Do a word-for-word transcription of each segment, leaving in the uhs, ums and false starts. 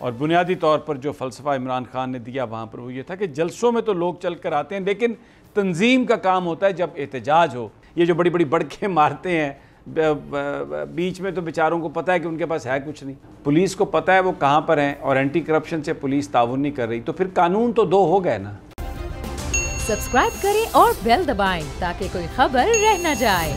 और बुनियादी तौर पर जो फ़लसफ़ा इमरान खान ने दिया वहाँ पर वो ये था कि जलसों में तो लोग चल कर आते हैं, लेकिन तंजीम का काम होता है जब एहतजाज हो। ये जो बड़ी बड़ी बड़के मारते हैं बीच में, तो बेचारों को पता है कि उनके पास है कुछ नहीं, पुलिस को पता है वो कहाँ पर हैं, और एंटी करप्शन से पुलिस ताउन नहीं कर रही, तो फिर कानून तो दो हो गए ना। सब्सक्राइब करें और बेल दबाएं ताकि कोई खबर रह न जाए।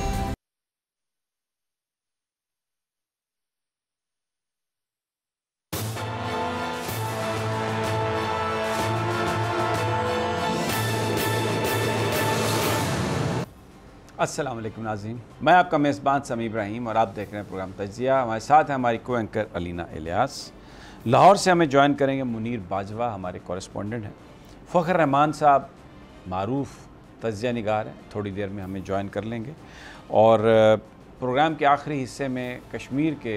अस्सलाम वालेकुम नाज़रीन, मैं आपका मेज़बान समी इब्राहिम और आप देख रहे हैं प्रोग्राम तज्ज़िया। हमारे साथ है हमारी को एंकर अलीना इलियास। लाहौर से हमें ज्वाइन करेंगे मुनीर बाजवा, हमारे कॉरेस्पॉन्डेंट हैं। फ़खर रहमान साहब मारूफ़ तज्ज़िया निगार हैं, थोड़ी देर में हमें ज्वाइन कर लेंगे। और प्रोग्राम के आखिरी हिस्से में कश्मीर के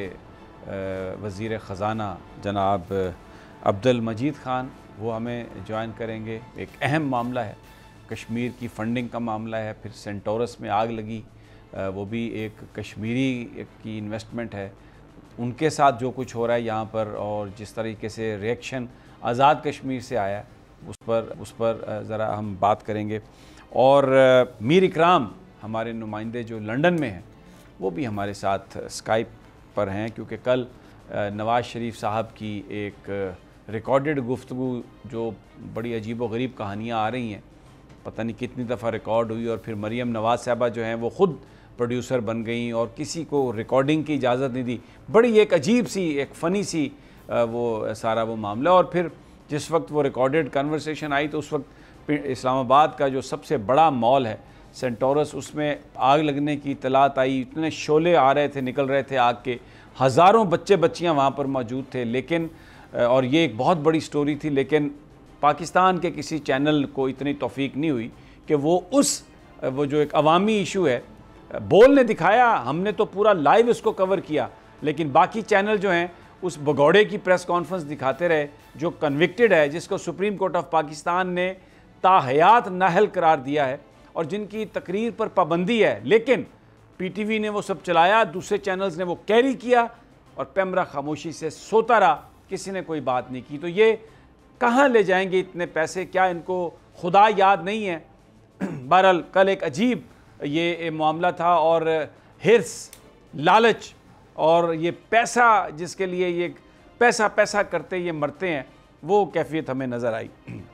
वज़ीर ख़ज़ाना जनाब अब्दुल मजीद ख़ान वो हमें ज्वाइन करेंगे। एक अहम मामला है, कश्मीर की फ़ंडिंग का मामला है, फिर सेंटोरस में आग लगी, वो भी एक कश्मीरी की इन्वेस्टमेंट है, उनके साथ जो कुछ हो रहा है यहाँ पर और जिस तरीके से रिएक्शन आज़ाद कश्मीर से आया उस पर उस पर ज़रा हम बात करेंगे। और मीर इकराम हमारे नुमाइंदे जो लंदन में हैं वो भी हमारे साथ स्काइप पर हैं, क्योंकि कल नवाज़ शरीफ साहब की एक रिकॉर्डेड गुफ्तगू जो बड़ी अजीब व गरीब कहानियाँ आ रही हैं, पता नहीं कितनी दफ़ा रिकॉर्ड हुई, और फिर मरीम नवाज़ साहबा जो हैं वो ख़ुद प्रोड्यूसर बन गई और किसी को रिकॉर्डिंग की इजाज़त नहीं दी। बड़ी एक अजीब सी, एक फ़नी सी वो सारा वो मामला। और फिर जिस वक्त वो रिकॉर्डेड कन्वर्सेशन आई तो उस वक्त इस्लामाबाद का जो सबसे बड़ा मॉल है सेंटोरस, उसमें आग लगने की इतलात आई, इतने शोले आ रहे थे, निकल रहे थे आग के, हज़ारों बच्चे बच्चियाँ वहाँ पर मौजूद थे। लेकिन और ये एक बहुत बड़ी स्टोरी थी, लेकिन पाकिस्तान के किसी चैनल को इतनी तौफीक नहीं हुई कि वो उस वो जो एक अवामी इशू है बोलने दिखाया। हमने तो पूरा लाइव इसको कवर किया, लेकिन बाकी चैनल जो हैं उस भगौड़े की प्रेस कॉन्फ्रेंस दिखाते रहे जो कन्विक्टेड है, जिसको सुप्रीम कोर्ट ऑफ पाकिस्तान ने ताहयात नाहल करार दिया है और जिनकी तकरीर पर पाबंदी है, लेकिन पीटीवी ने वो सब चलाया, दूसरे चैनल्स ने वो कैरी किया और पैमरा खामोशी से सोता रहा, किसी ने कोई बात नहीं की। तो ये कहाँ ले जाएंगे इतने पैसे, क्या इनको खुदा याद नहीं है? बहरहाल कल एक अजीब ये मामला था और हिर्स, लालच और ये पैसा जिसके लिए ये पैसा पैसा करते ये मरते हैं, वो कैफियत हमें नज़र आई।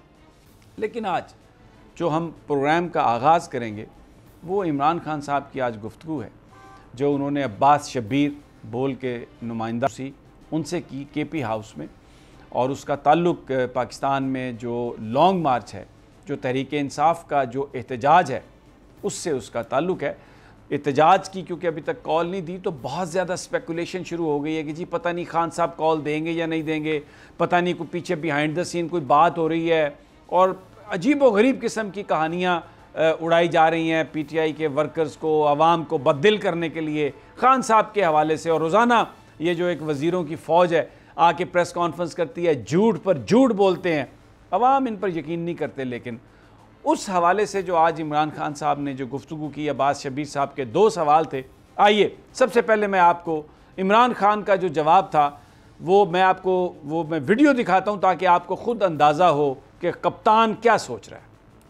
लेकिन आज जो हम प्रोग्राम का आगाज़ करेंगे वो इमरान खान साहब की आज गुफ्तगू है जो उन्होंने अब्बास शब्बीर बोल के नुमाइंदा सी उनसे की के पी हाउस में, और उसका ताल्लुक़ पाकिस्तान में जो लॉन्ग मार्च है, जो तहरीक इंसाफ का जो एहतजाज है उससे उसका ताल्लुक़ है। एहतजाज की क्योंकि अभी तक कॉल नहीं दी तो बहुत ज़्यादा स्पेकुलेशन शुरू हो गई है कि जी पता नहीं खान साहब कॉल देंगे या नहीं देंगे, पता नहीं कोई पीछे बिहाइंड द सीन कोई बात हो रही है, और अजीब व गरीब किस्म की कहानियाँ उड़ाई जा रही हैं पीटीआई के वर्कर्स को, आवाम को बददिल करने के लिए खान साहब के हवाले से। और रोज़ाना ये जो एक वज़ीरों की फ़ौज है आके प्रेस कॉन्फ्रेंस करती है, झूठ पर झूठ बोलते हैं, अवाम इन पर यकीन नहीं करते। लेकिन उस हवाले से जो आज इमरान खान साहब ने जो गुफ्तगू की, अब्बास शब्बीर साहब के दो सवाल थे। आइए सबसे पहले मैं आपको इमरान खान का जो जवाब था वो मैं आपको वो मैं वीडियो दिखाता हूँ ताकि आपको खुद अंदाज़ा हो कि कप्तान क्या सोच रहा है।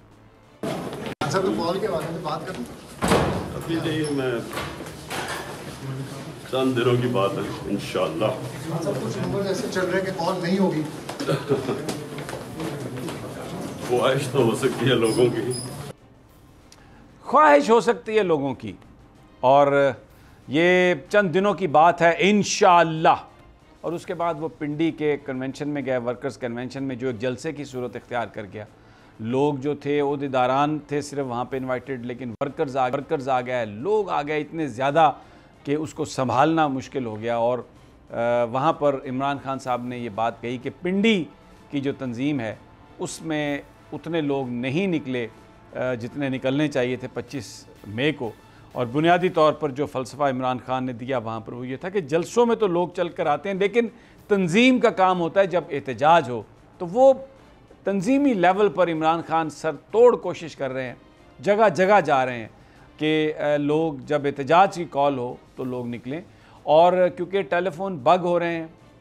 सर तो कॉल के बारे में बात करूं अभी नहीं, मैं चंद दिनों की बात है इंशाअल्लाह। सब कुछ नंबर ऐसे चल रहे हैं कि कॉल नहीं होगी। ख्वाहिश तो हो सकती है लोगों की, ख्वाहिश हो सकती है लोगों की, और ये चंद दिनों की बात है इंशाअल्लाह। और उसके बाद वो पिंडी के कन्वेंशन में गया, वर्कर्स कन्वेंशन में, जो एक जलसे की सूरत इख्तियार कर गया। लोग जो थे ओहदेदारान थे सिर्फ वहाँ पे इनवाइटेड, लेकिन वर्कर्स आ वर्कर्स आ गए, लोग आ गए इतने ज़्यादा कि उसको संभालना मुश्किल हो गया। और वहाँ पर इमरान खान साहब ने ये बात कही कि पिंडी की जो तंजीम है उसमें उतने लोग नहीं निकले जितने निकलने चाहिए थे पच्चीस मई को। और बुनियादी तौर पर जो फ़लसफ़ा इमरान खान ने दिया वहाँ पर वो ये था कि जलसों में तो लोग चल कर आते हैं, लेकिन तंजीम का काम होता है जब एहतजाज हो। तो वो तंजीमी लेवल पर इमरान खान सर तोड़ कोशिश कर रहे हैं, जगह जगह जा रहे हैं कि लोग जब एहतजाज की कॉल हो तो लोग निकलें। और क्योंकि टेलीफोन बग हो रहे हैं,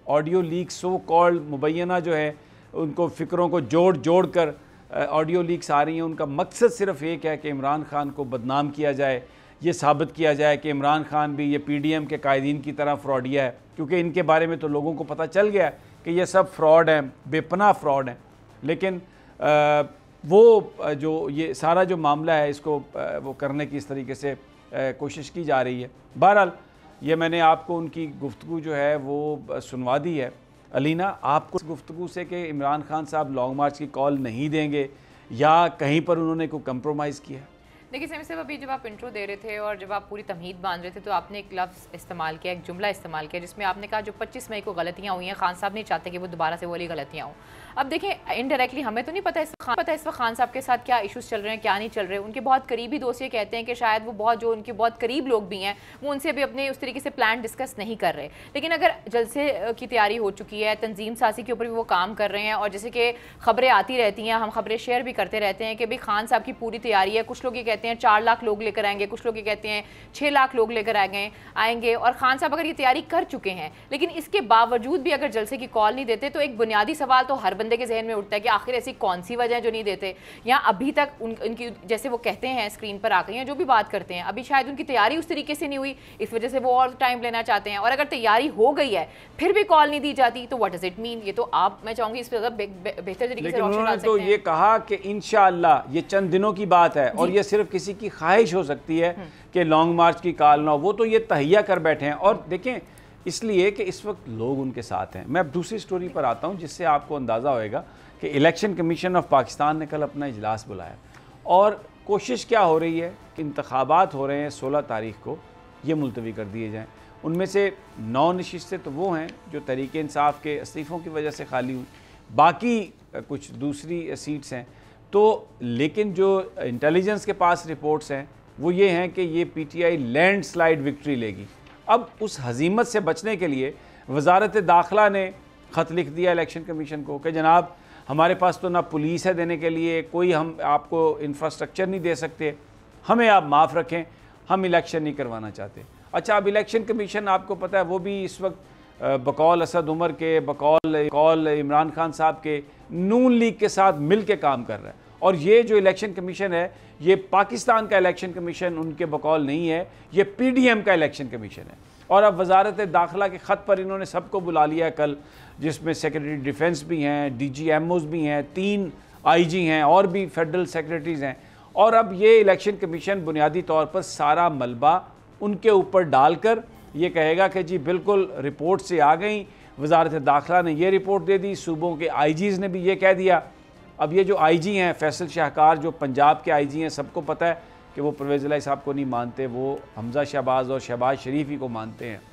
ऑडियो लीक सो कॉल्ड मुबैना जो है उनको फ़िक्रों को जोड़ जोड़ कर ऑडियो लीक्स आ रही हैं, उनका मकसद सिर्फ एक है कि इमरान खान को बदनाम किया जाए, ये साबित किया जाए कि इमरान खान भी ये पी डी एम के कायदीन की तरह फ्रॉडिया है, क्योंकि इनके बारे में तो लोगों को पता चल गया कि ये सब फ्रॉड हैं, बेपनाह फ्रॉड हैं। लेकिन आ, वो जो ये सारा जो मामला है इसको आ, वो करने की इस तरीके से आ, कोशिश की जा रही है। बहरहाल ये मैंने आपको उनकी गुफ्तगू जो है वो सुनवा दी है। अलीना, आपको इस गुफ्तगू से कि इमरान खान साहब लॉन्ग मार्च की कॉल नहीं देंगे या कहीं पर उन्होंने कोई कंप्रोमाइज़ किया? देखिए सैमी साहब, अभी जब आप इंट्रो दे रहे थे और जब आप पूरी तमहीद बांध रहे थे तो आपने एक लफ्ज़ इस्तेमाल किया, एक जुमला इस्तेमाल किया जिसमें आपने कहा जो पच्चीस मई को गलतियाँ हुई हैं खान साहब नहीं चाहते कि वो दोबारा से वो वाली गलतियाँ हों। अब देखें, इनडायरेक्टली हमें तो नहीं पता इस खान पता इस वक्त खान साहब के साथ क्या इश्यूज़ चल रहे हैं, क्या नहीं चल रहे। उनके बहुत करीबी दोस्त ये कहते हैं कि शायद वो बहुत जो उनके बहुत करीब लोग भी हैं वो उनसे भी अपने उस तरीके से प्लान डिस्कस नहीं कर रहे। लेकिन अगर जलसे की तैयारी हो चुकी है, तंजीम साजी के ऊपर भी वो काम कर रहे हैं और जैसे कि खबरें आती रहती हैं, हम खबरें शेयर भी करते रहते हैं कि भाई खान साहब की पूरी तैयारी है। कुछ लोग ये कहते हैं चार लाख लोग लेकर आएंगे, कुछ लोग ये कहते हैं छः लाख लोग लेकर आएंगे आएंगे और खान साहब अगर ये तैयारी कर चुके हैं, लेकिन इसके बावजूद भी अगर जलसे की कॉल नहीं देते तो एक बुनियादी सवाल तो हर बंदे के जहन में उठता है कि आखिर ऐसी कौन सी वजह है जो नहीं देते, या अभी तक उन, उनकी जैसे वो कहते हैं स्क्रीन पर आकर या जो भी बात करते हैं अभी शायद उनकी तैयारी उस तरीके से नहीं हुई, इस वजह से वो और टाइम लेना चाहते हैं। और अगर तैयारी हो गई है फिर भी कॉल नहीं दी जाती तो व्हाट डज इट मीन? ये तो आप, मैं चाहूंगी इस पर ज़्यादा बेहतर तरीके से रोशनी डाल सकते हैं। तो ये कहा कि इंशाअल्लाह ये चंद दिनों की बात है और ये सिर्फ किसी की ख्वाहिश हो सकती है कि लॉन्ग मार्च की कॉल ना हो, वो तो ये तहैया कर बैठे हैं। और देखें, इसलिए कि इस वक्त लोग उनके साथ हैं। मैं अब दूसरी स्टोरी पर आता हूँ जिससे आपको अंदाज़ा होएगा कि इलेक्शन कमीशन ऑफ पाकिस्तान ने कल अपना इजलास बुलाया और कोशिश क्या हो रही है कि इंतखाबात हो रहे हैं सोलह तारीख को, ये मुलतवी कर दिए जाएँ। उनमें से नौ नशिस्तें तो वो हैं जो तहरीक इंसाफ के इस्तीफ़ों की वजह से खाली हुई, बाकी कुछ दूसरी सीट्स हैं। तो लेकिन जो इंटेलिजेंस के पास रिपोर्ट्स हैं वो ये हैं कि ये P T I landslide victory लेगी। अब उस हजीमत से बचने के लिए वजारत दाखिला ने ख़त लिख दिया इलेक्शन कमीशन को कि जनाब हमारे पास तो ना पुलिस है देने के लिए, कोई हम आपको इंफ्रास्ट्रक्चर नहीं दे सकते, हमें आप माफ़ रखें, हम इलेक्शन नहीं करवाना चाहते। अच्छा, अब इलेक्शन कमीशन आपको पता है वो भी इस वक्त बकौल असद उमर के, बकौल कौल इमरान खान साहब के, नून लीग के साथ मिल के काम कर रहा है। और ये जो इलेक्शन कमीशन है ये पाकिस्तान का इलेक्शन कमीशन उनके बकौल नहीं है, ये पी डी एम का इलेक्शन कमीशन है। और अब वजारत दाखिला के ख़त पर इन्होंने सबको बुला लिया है कल, जिसमें सेक्रेटरी डिफेंस भी हैं, डी जी एम ओज़ भी हैं, तीन आई जी हैं और भी फेडरल सेक्रेटरीज़ हैं। और अब ये इलेक्शन कमीशन बुनियादी तौर पर सारा मलबा उनके ऊपर डालकर ये कहेगा कि जी बिल्कुल रिपोर्ट से आ गई, वजारत दाखिला ने ये रिपोर्ट दे दी, सूबों के आई जीज़ ने भी ये कह दिया। अब ये जो आई जी हैं फैसल शाहकार जो पंजाब के आई जी हैं, सबको पता है कि वो परवेज़ इलाही साहब को नहीं मानते, वो हमज़ा शहबाज और शहबाज शरीफ ही को मानते हैं।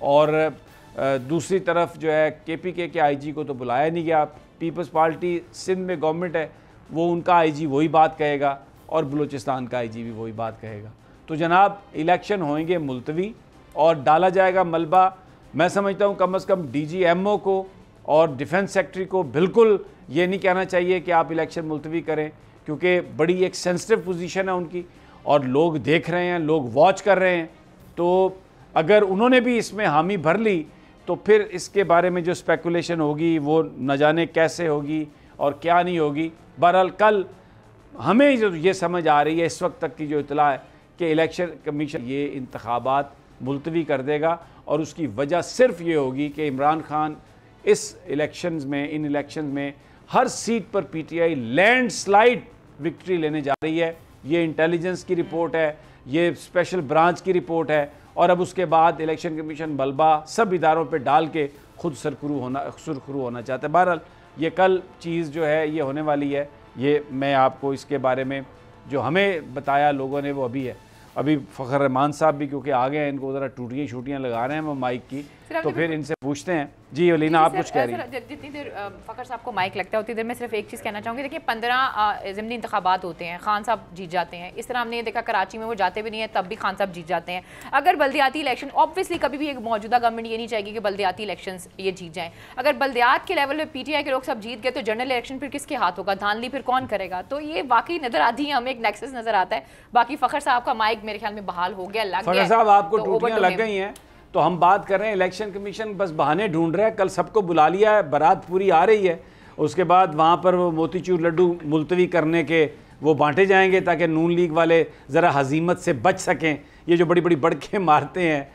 और दूसरी तरफ जो है के पी के के आई जी को तो बुलाया नहीं गया, पीपल्स पार्टी सिंध में गवर्नमेंट है, वो उनका आई जी वही बात कहेगा और बलूचिस्तान का आई जी भी वही बात कहेगा। तो जनाब इलेक्शन होंगे मुलतवी और डाला जाएगा मलबा। मैं समझता हूँ कम अज़ कम डी जी एम ओ को और डिफेंस सेक्रेटरी को बिल्कुल ये नहीं कहना चाहिए कि आप इलेक्शन मुलतवी करें, क्योंकि बड़ी एक सेंसिटिव पोजीशन है उनकी और लोग देख रहे हैं, लोग वॉच कर रहे हैं। तो अगर उन्होंने भी इसमें हामी भर ली तो फिर इसके बारे में जो स्पेकुलेशन होगी वो न जाने कैसे होगी और क्या नहीं होगी। बहरहाल कल हमें जो ये समझ आ रही है इस वक्त तक की जो इतला है कि इलेक्शन कमीशन ये इंतखाबात मुलतवी कर देगा और उसकी वजह सिर्फ ये होगी कि इमरान खान इस इलेक्शंस में इन इलेक्शंस में हर सीट पर P T I landslide victory लेने जा रही है। ये इंटेलिजेंस की रिपोर्ट है, ये स्पेशल ब्रांच की रिपोर्ट है। और अब उसके बाद इलेक्शन कमीशन मलबा सब इदारों पे डाल के खुद सरखरू होना सुरखरू होना चाहते हैं। बहरहाल ये कल चीज़ जो है ये होने वाली है, ये मैं आपको इसके बारे में जो हमें बताया लोगों ने वो अभी है। अभी फ़खर रहमान साहब भी क्योंकि आ गए हैं, इनको ज़रा टूटियाँ छूटियाँ लगा रहे हैं वो माइक की, तो फिर इनसे पूछते हैं। जी अलीना, आप कुछ कह रही हैं? जितनी देर फ़खर साहब को माइक लगता है उतनी देर में सिर्फ एक चीज़ कहना चाहूँगी। देखिए पंद्रह ज़िमनी इंतखाबात होते हैं, खान साहब जीत जाते हैं। इस तरह हमने देखा कराची में वो जाते भी नहीं है तब भी खान साहब जीत जाते हैं। अगर बल्दियाती इलेक्शन, ऑब्वियसली कभी भी एक मौजूदा गवर्नमेंट ये नहीं चाहेगी कि बल्दियाती इलेक्शन ये जीत जाएँ। अगर बल्दियात के लेवल पर पी टी आई के लोग सब जीत गए तो जनरल इलेक्शन फिर किसके हाथ होगा, धांधली फिर कौन करेगा? तो ये वाकई नज़र आती है, हमें एक नेक्सस नज़र आता है। बाकी फ़खर साहब का माइक मेरे ख्याल में बहाल हो गया, लग गया। फ़खर साहब आपको टूटियाँ लग गई हैं, तो हम बात कर रहे हैं इलेक्शन कमीशन बस बहाने ढूंढ रहा है। कल सबको बुला लिया है, बारात पूरी आ रही है, उसके बाद वहाँ पर वो मोतीचूर लड्डू मुलतवी करने के वो बांटे जाएंगे ताकि नून लीग वाले ज़रा हजीमत से बच सकें। ये जो बड़ी बड़ी बड़के मारते हैं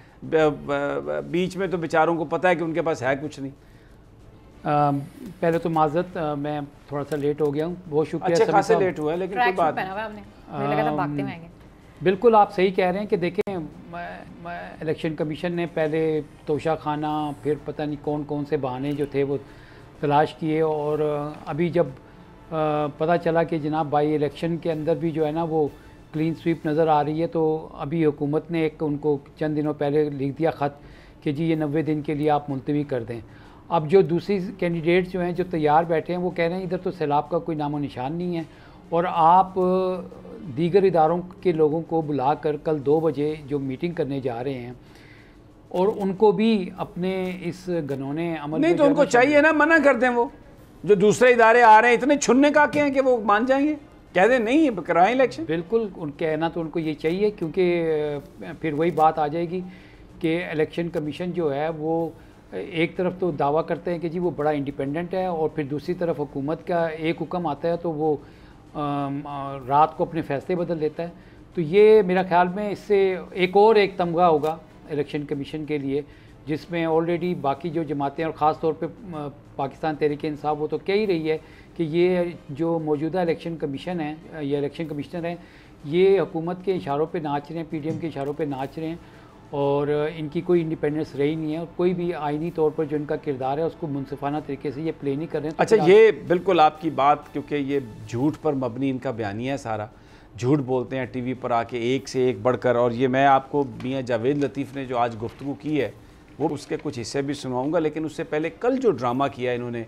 बीच में, तो बेचारों को पता है कि उनके पास है कुछ नहीं। आ, पहले तो माजरत, मैं थोड़ा सा लेट हो गया हूँ, बहुत शुक्रिया। अच्छे खासे लेट हुआ है लेकिन कोई बात नहीं। बिल्कुल आप सही कह रहे हैं कि देखें इलेक्शन कमीशन ने पहले तोशा खाना, फिर पता नहीं कौन कौन से बहाने जो थे वो तलाश किए, और अभी जब आ, पता चला कि जनाब बाई इलेक्शन के अंदर भी जो है ना वो क्लीन स्वीप नज़र आ रही है, तो अभी हुकूमत ने एक उनको चंद दिनों पहले लिख दिया ख़त कि जी ये नब्बे दिन के लिए आप मुलतवी कर दें। अब जो दूसरी कैंडिडेट्स जो हैं जो तैयार बैठे हैं वो कह रहे हैं इधर तो सैलाब का कोई नामो निशान नहीं है, और आप दीगर इदारों के लोगों को बुलाकर कल दो बजे जो मीटिंग करने जा रहे हैं और उनको भी अपने इस घनौने अमल नहीं, तो उनको चाहिए ना मना कर दें। वो जो दूसरे इदारे आ रहे हैं इतने छुन्ने का के हैं कि वो मान जाएंगे, कह दें नहीं कराएं इलेक्शन। बिल्कुल उन कहना तो उनको ये चाहिए, क्योंकि फिर वही बात आ जाएगी कि इलेक्शन कमीशन जो है वो एक तरफ तो दावा करते हैं कि जी वो बड़ा इंडिपेंडेंट है, और फिर दूसरी तरफ हुकूमत का एक हुक्म आता है तो वो रात को अपने फैसले बदल देता है। तो ये मेरा ख्याल में इससे एक और एक तमगा होगा इलेक्शन कमीशन के लिए, जिसमें ऑलरेडी बाकी जो जमातें और ख़ास तौर पे पाकिस्तान तहरीक इंसाफ वो तो कह ही रही है कि ये जो मौजूदा इलेक्शन कमीशन है या इलेक्शन कमिश्नर हैं ये हुकूमत के इशारों पे नाच रहे हैं, पीडीएम के इशारों पे नाच रहे हैं, और इनकी कोई इंडिपेंडेंस रही नहीं है, और कोई भी आइनी तौर पर जो इनका किरदार है उसको मुनसिफाना तरीके से ये प्ले नहीं कर रहे हैं। अच्छा, ये बिल्कुल आपकी बात, क्योंकि ये झूठ पर मबनी इनका बयानिया है, सारा झूठ बोलते हैं टीवी पर आके एक से एक बढ़कर। और ये मैं आपको मियाँ जावेद लतीफ़ ने जो आज गुफ्तगू की है वो उसके कुछ हिस्से भी सुनाऊंगा, लेकिन उससे पहले कल जो ड्रामा किया इन्होंने,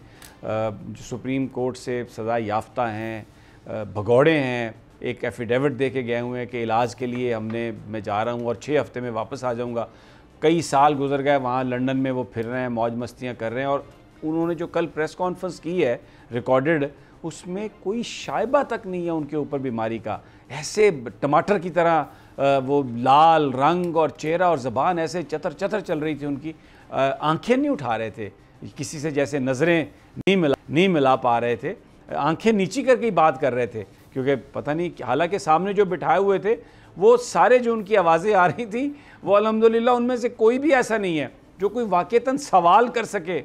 जो सुप्रीम कोर्ट से सज़ा याफ्ता हैं, भगौड़े हैं, एक एफिडेविट दे के गए हुए हैं कि इलाज के लिए हमने मैं जा रहा हूँ और छः हफ्ते में वापस आ जाऊँगा। कई साल गुजर गए, वहाँ लंदन में वो फिर रहे हैं, मौज मस्तियाँ कर रहे हैं, और उन्होंने जो कल प्रेस कॉन्फ्रेंस की है रिकॉर्डेड, उसमें कोई शायबा तक नहीं है उनके ऊपर बीमारी का। ऐसे टमाटर की तरह वो लाल रंग और चेहरा और ज़बान ऐसे चतर चतर चल रही थी उनकी, आंखें नहीं उठा रहे थे किसी से, जैसे नज़रें नहीं मिला नहीं मिला पा रहे थे, आंखें नीची करके ही बात कर रहे थे, क्योंकि पता नहीं, हालांकि सामने जो बिठाए हुए थे वो सारे जो उनकी आवाज़ें आ रही थी वो अल्हम्दुलिल्लाह उनमें से कोई भी ऐसा नहीं है जो कोई वाक़तन सवाल कर सके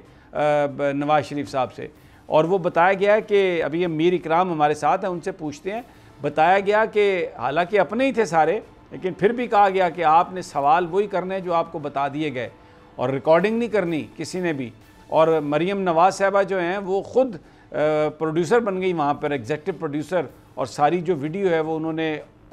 नवाज़ शरीफ साहब से। और वो बताया गया है कि अभी ये मीर इकराम हमारे साथ हैं, उनसे पूछते हैं। बताया गया कि हालांकि अपने ही थे सारे, लेकिन फिर भी कहा गया कि आपने सवाल वही करने हैं जो आपको बता दिए गए, और रिकॉर्डिंग नहीं करनी किसी ने भी। और मरीम नवाज़ साहबा जो हैं वो ख़ुद प्रोड्यूसर बन गई वहाँ पर, एग्जेक्टिव प्रोड्यूसर, और सारी जो वीडियो है वो उन्होंने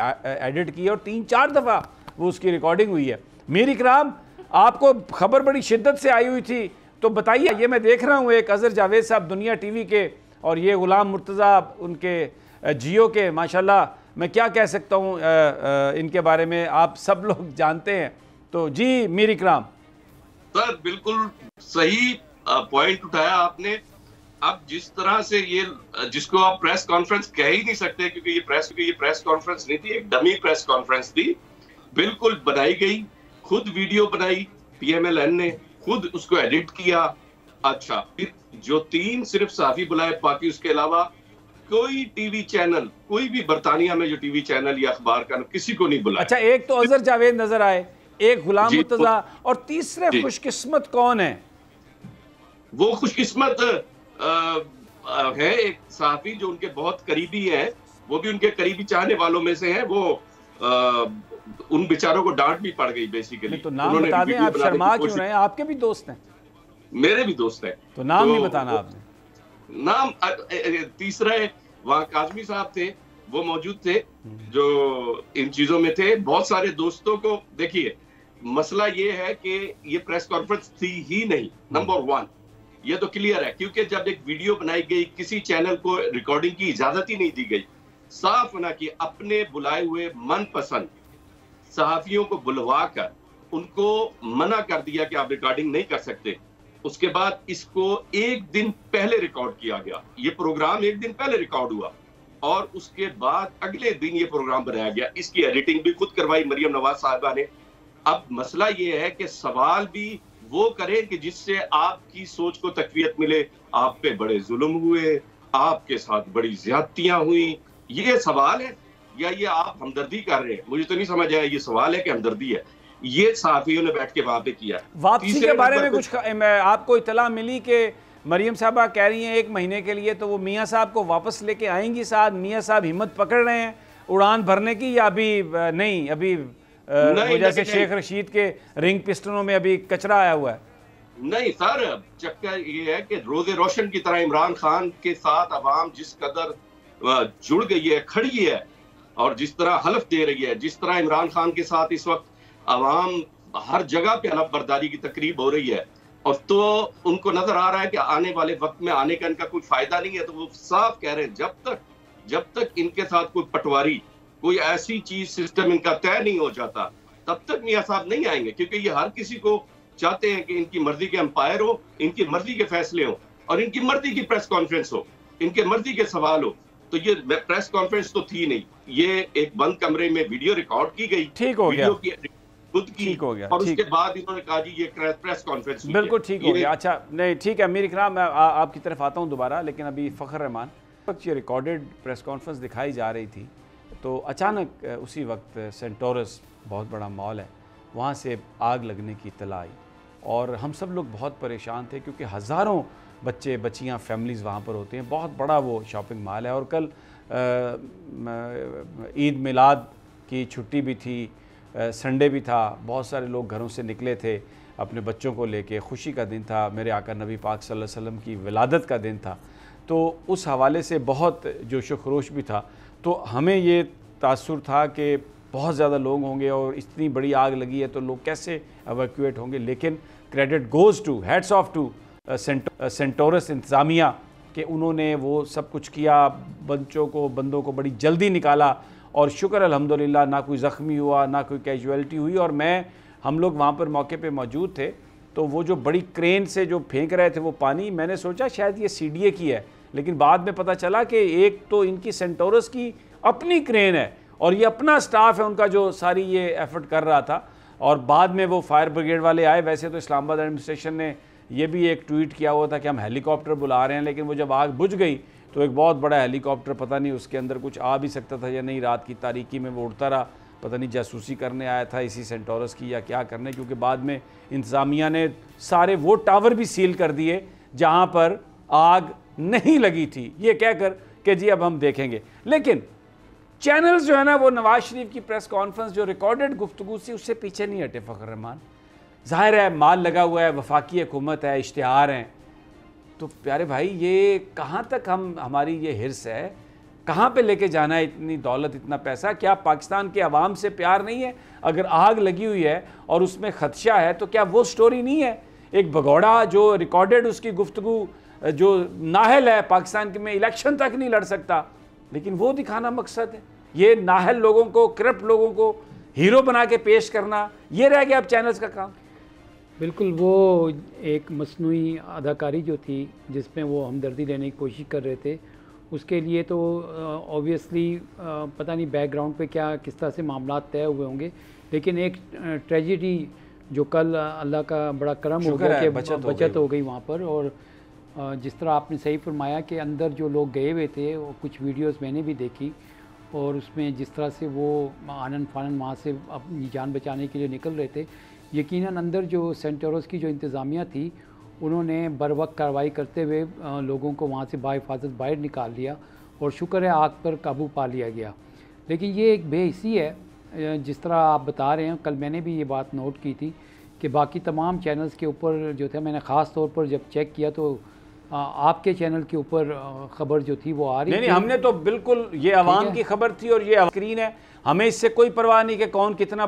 एडिट की और तीन चार दफ़ा वो उसकी रिकॉर्डिंग हुई है। मीर इकराम, आपको खबर बड़ी शिद्दत से आई हुई थी, तो बताइए। ये मैं देख रहा हूँ एक अज़हर जावेद साहब दुनिया टीवी के, और ये गुलाम मुर्तज़ा उनके जियो के, माशाल्लाह मैं क्या कह सकता हूँ इनके बारे में, आप सब लोग जानते हैं। तो जी मीर इकराम सर, बिल्कुल सही पॉइंट उठाया आपने। अब जिस तरह से ये, जिसको आप प्रेस कॉन्फ्रेंस कह ही नहीं सकते, क्योंकि ये प्रेस क्योंकि ये प्रेस कॉन्फ्रेंस नहीं थी, एक डमी प्रेस कॉन्फ्रेंस थी, बिल्कुल बनाई गई, खुद वीडियो बनाई पीएमएलएन ने, खुद उसको एडिट किया। अच्छा, फिर जो तीन सिर्फ सहाफी बुलाए, बाकी उसके अलावा कोई टीवी चैनल, कोई भी बरतानिया में जो टीवी चैनल या अखबार का, किसी को नहीं बुलाया। अच्छा, एक तो अज़हर जावेद नजर आए, एक गुलाम मुर्तज़ा, और तीसरे खुशकिस्मत कौन है? वो खुशकिस्मत है एक सहाफी जो उनके बहुत करीबी हैं, वो भी उनके करीबी चाहने वालों में से हैं। वो आ, उन बेचारों को डांट भी पड़ गई बेसिकली। तो नाम बता दें, आप शर्मा क्यों रहे हैं? आपके भी दोस्त हैं। मेरे भी दोस्त हैं, तो नाम नहीं बताना आपने। नाम तीसरे वहाँ काजमी साहब थे, वो मौजूद थे जो इन चीजों में थे। बहुत सारे दोस्तों को, देखिए मसला ये है कि ये प्रेस कॉन्फ्रेंस थी ही नहीं, नंबर वन, ये तो क्लियर है, क्योंकि जब एक वीडियो बनाई गई, किसी चैनल को रिकॉर्डिंग की इजाजत ही नहीं दी गई। साफ ना कि अपने बुलाए हुए मनपसंद सहाफियों को बुलवा कर उनको मना कर दिया कि आप रिकॉर्डिंग नहीं कर सकते। उसके बाद इसको एक दिन पहले रिकॉर्ड किया गया, ये प्रोग्राम एक दिन पहले रिकॉर्ड हुआ, और उसके बाद अगले दिन ये प्रोग्राम बनाया गया। इसकी एडिटिंग भी खुद करवाई मरियम नवाज साहिबा ने। अब मसला ये है कि सवाल भी वो करें कि जिससे आपकी सोच को तकवीयत मिले। आप पे बड़े जुल्म हुए, आपके साथ बड़ी ज्यादतियां हुई, ये सवाल है या ये आप हमदर्दी कर रहे हैं? मुझे तो नहीं समझ आया ये सवाल है कि हमदर्दी है। ये सहाफियों ने बैठ के वहां पे किया। वापसी के बारे में कुछ आपको इतला मिली कि मरियम साहबा कह रही हैं एक महीने के लिए, तो वो मियाँ साहब को वापस लेके आएंगी साथ? मियाँ साहब हिम्मत पकड़ रहे हैं उड़ान भरने की या अभी नहीं? अभी वो जैसे शेख रशीद के रिंग पिस्टनों में अभी कचरा आया हुआ है। नहीं सर, चक्कर ये है कि रोजे रोशन की तरह इमरान खान के साथ अवाम जिस कदर जुड़ गई है, खड़ी है, और जिस तरह हलफ दे रही है, जिस तरह इमरान खान के साथ इस वक्त अवाम हर जगह पे हलफ बर्दारी की तकरीब हो रही है, और तो उनको नजर आ रहा है कि आने वाले वक्त में आने का इनका कोई फायदा नहीं है, तो वो साफ कह रहे हैं जब तक जब तक इनके साथ कोई पटवारी, कोई ऐसी चीज सिस्टम इनका तय नहीं हो जाता, तब तक मियां साहब नहीं आएंगे। क्योंकि ये हर किसी को चाहते हैं कि इनकी मर्जी के अंपायर हो, इनकी मर्जी के फैसले हो, और इनकी मर्जी की प्रेस कॉन्फ्रेंस हो, इनके मर्जी के सवाल हो। तो ये प्रेस कॉन्फ्रेंस तो थी नहीं, ये एक बंद कमरे में वीडियो रिकॉर्ड की गई, ठीक हो गया, खुद की, ठीक हो गया, और उसके बाद इन्होंने कहा जी ये प्रेस कॉन्फ्रेंस बिल्कुल ठीक हो गया। अच्छा नहीं ठीक है, मीर इकराम मैं आपकी तरफ आता हूँ दोबारा, लेकिन अभी फ़खर रहमान वक्त ये रिकॉर्डेड प्रेस कॉन्फ्रेंस दिखाई जा रही थी, तो अचानक उसी वक्त सेंटोरस बहुत बड़ा मॉल है, वहाँ से आग लगने की इत्तला आई और हम सब लोग बहुत परेशान थे, क्योंकि हज़ारों बच्चे बच्चियाँ फैमिलीज़ वहाँ पर होते हैं, बहुत बड़ा वो शॉपिंग मॉल है। और कल ईद मिलाद की छुट्टी भी थी, संडे भी था, बहुत सारे लोग घरों से निकले थे अपने बच्चों को लेके, खुशी का दिन था, मेरे आका नबी पाक सल्लल्लाहु अलैहि वसल्लम की विलादत का दिन था, तो उस हवाले से बहुत जोश व खरोश भी था। तो हमें ये तासुर था कि बहुत ज़्यादा लोग होंगे और इतनी बड़ी आग लगी है तो लोग कैसे एवैक्यूएट होंगे, लेकिन credit goes to, heads of to Centaurus इंतज़ामिया कि उन्होंने वो सब कुछ किया, बच्चों को बंदों को बड़ी जल्दी निकाला और शुक्र अल्हम्दुलिल्लाह ना कोई ज़ख्मी हुआ, ना कोई कैजुअलिटी हुई। और मैं हम लोग वहाँ पर मौके पे मौजूद थे, तो वो जो बड़ी क्रेन से जो फेंक रहे थे वो पानी, मैंने सोचा शायद ये सी डी ए की है, लेकिन बाद में पता चला कि एक तो इनकी सेंटोरस की अपनी क्रेन है और ये अपना स्टाफ है उनका जो सारी ये एफर्ट कर रहा था। और बाद में वो फायर ब्रिगेड वाले आए। वैसे तो इस्लामाबाद एडमिनिस्ट्रेशन ने ये भी एक ट्वीट किया हुआ था कि हम हेलीकॉप्टर बुला रहे हैं, लेकिन वो जब आग बुझ गई तो एक बहुत बड़ा हेलीकॉप्टर, पता नहीं उसके अंदर कुछ आ भी सकता था या नहीं, रात की तारीकी में वो उड़ता रहा, पता नहीं जासूसी करने आया था इसी सेंटोरस की या क्या करने, क्योंकि बाद में इंतज़ामिया ने सारे वो टावर भी सील कर दिए जहाँ पर आग नहीं लगी थी, ये कहकर कि जी अब हम देखेंगे। लेकिन चैनल्स जो है ना वो नवाज शरीफ की प्रेस कॉन्फ्रेंस जो रिकॉर्डेड गुफ्तगू से उससे पीछे नहीं हटे फ़खर रहमान। जाहिर है माल लगा हुआ है, वफाकी हुकूमत है, इश्तिहार हैं, तो प्यारे भाई ये कहाँ तक हम हमारी ये हिर्स है, कहाँ पे लेके जाना है इतनी दौलत, इतना पैसा? क्या पाकिस्तान के अवाम से प्यार नहीं है? अगर आग लगी हुई है और उसमें खदशा है तो क्या वो स्टोरी नहीं है? एक भगौड़ा जो रिकॉर्डेड उसकी गुफ्तगू जो नाहल है, पाकिस्तान के में इलेक्शन तक नहीं लड़ सकता, लेकिन वो दिखाना मकसद है। ये नाहल लोगों को, करप्ट लोगों को हीरो बना के पेश करना, ये रह गया अब चैनल्स का काम। बिल्कुल, वो एक मसनूई अदाकारी जो थी जिसमें वो हमदर्दी लेने की कोशिश कर रहे थे, उसके लिए तो ऑब्वियसली पता नहीं बैकग्राउंड पे क्या किस तरह से मामला तय हुए होंगे, लेकिन एक ट्रेजिडी जो कल अल्लाह का बड़ा करम हो गया कि बचत, बचत हो गई वहाँ पर। और जिस तरह आपने सही फरमाया कि अंदर जो लोग गए हुए थे, वो कुछ वीडियोस मैंने भी देखी, और उसमें जिस तरह से वो आनन फानन वहाँ से अपनी जान बचाने के लिए निकल रहे थे, यकीनन अंदर जो सेंटोरस की जो इंतज़ामिया थी उन्होंने बर वक्त कार्रवाई करते हुए लोगों को वहाँ से बाहिफाजत बाहर निकाल लिया और शुक्र है आग पर काबू पा लिया गया। लेकिन ये एक बेहिसी है जिस तरह आप बता रहे हैं। कल मैंने भी ये बात नोट की थी कि बाकी तमाम चैनल्स के ऊपर जो थे, मैंने ख़ास तौर पर जब चेक किया तो आपके चैनल के ऊपर खबर जो थी वो आ रही नहीं, नहीं, हमने तो बिल्कुल ये आवाम की खबर थी और ये स्क्रीन है, हमें इससे कोई परवाह नहीं कि कौन कितना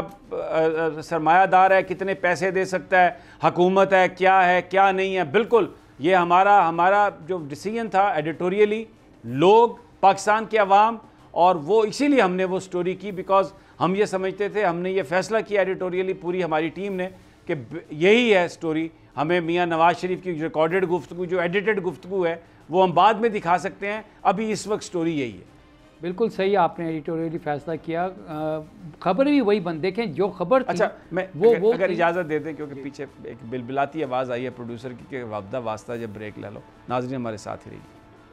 बड़ा सरमायादार है, कितने पैसे दे सकता है, हुकूमत है, क्या है क्या नहीं है। बिल्कुल ये हमारा हमारा जो डिसीजन था एडिटोरियली, लोग, पाकिस्तान के अवाम, और वो इसीलिए हमने वो स्टोरी की, बिकॉज हम ये समझते थे, हमने ये फैसला किया एडिटोरियली पूरी हमारी टीम ने कि यही है स्टोरी। हमें मियाँ नवाज शरीफ की रिकॉर्डेड गुफ्तगू, जो एडिटेड गुफ्तगू है, वो हम बाद में दिखा सकते हैं, अभी इस वक्त स्टोरी यही है। बिल्कुल सही आपने एडिटोरियली फैसला किया। खबर भी वही बंद देखें जो खबर थी। अच्छा मैं वो अगर, वो अगर इजाज़त दे दें क्योंकि पीछे एक बिलबिलाती आवाज़ आई है प्रोड्यूसर की कि वाबदा वास्ता जब ब्रेक ले लो। नाज़रीन हमारे साथ ही रहिए।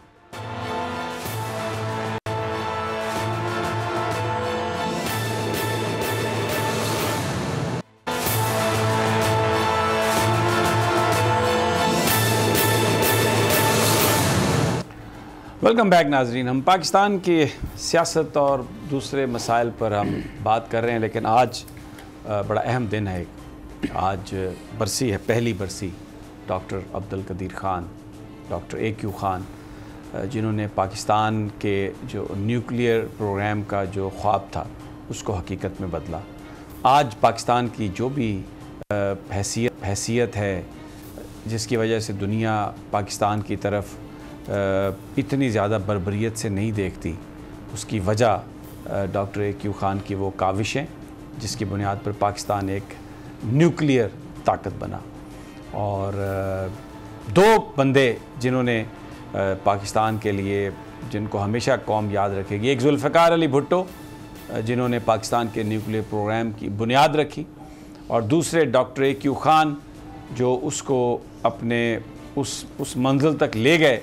वेलकम बैक नाजरीन। हम पाकिस्तान की सियासत और दूसरे मसाइल पर हम बात कर रहे हैं, लेकिन आज बड़ा अहम दिन है। आज बरसी है, पहली बरसी doctor Abdul Qadeer Khan, doctor A Q Khan, जिन्होंने पाकिस्तान के जो न्यूक्लियर प्रोग्राम का जो ख्वाब था उसको हकीकत में बदला। आज पाकिस्तान की जो भी हैसियत हैसियत है जिसकी वजह से दुनिया पाकिस्तान की तरफ इतनी ज़्यादा बर्बरियत से नहीं देखती, उसकी वजह डॉक्टर ए क्यू ख़ान की वो काविशें जिसकी बुनियाद पर पाकिस्तान एक न्यूक्लियर ताकत बना। और दो बंदे जिन्होंने पाकिस्तान के लिए, जिनको हमेशा कौम याद रखेगी, एक जुल्फ़िकार अली भुट्टो जिन्होंने पाकिस्तान के न्यूक्लियर प्रोग्राम की बुनियाद रखी, और दूसरे डॉक्टर ए क्यू ख़ान जो उसको अपने उस उस मंजिल तक ले गए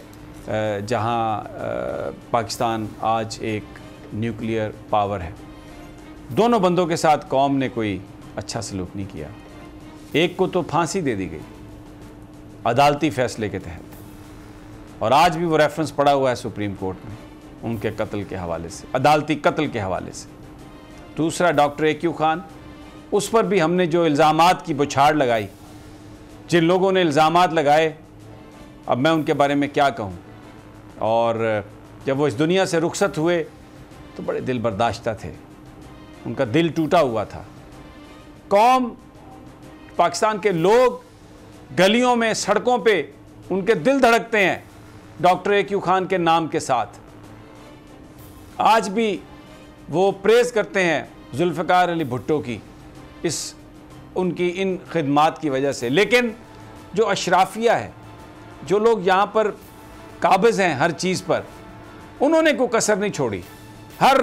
जहां पाकिस्तान आज एक न्यूक्लियर पावर है। दोनों बंदों के साथ कौम ने कोई अच्छा सलूक नहीं किया। एक को तो फांसी दे दी गई अदालती फ़ैसले के तहत, और आज भी वो रेफरेंस पड़ा हुआ है सुप्रीम कोर्ट में उनके कत्ल के हवाले से, अदालती कत्ल के हवाले से। दूसरा डॉक्टर ए क्यू ख़ान, उस पर भी हमने जो इल्ज़ामात की बौछार लगाई, जिन लोगों ने इल्ज़ामात लगाए, अब मैं उनके बारे में क्या कहूँ। और जब वो इस दुनिया से रुखसत हुए तो बड़े दिल बर्दाश्ता थे, उनका दिल टूटा हुआ था। कौम, पाकिस्तान के लोग गलियों में, सड़कों पे उनके दिल धड़कते हैं डॉक्टर ए क्यू ख़ान के नाम के साथ। आज भी वो प्रेज़ करते हैं जुल्फ़िकार अली भुट्टो की, इस उनकी इन खिदमात की वजह से। लेकिन जो अशराफिया है, जो लोग यहाँ पर काबिज़ हैं हर चीज़ पर, उन्होंने कोई कसर नहीं छोड़ी। हर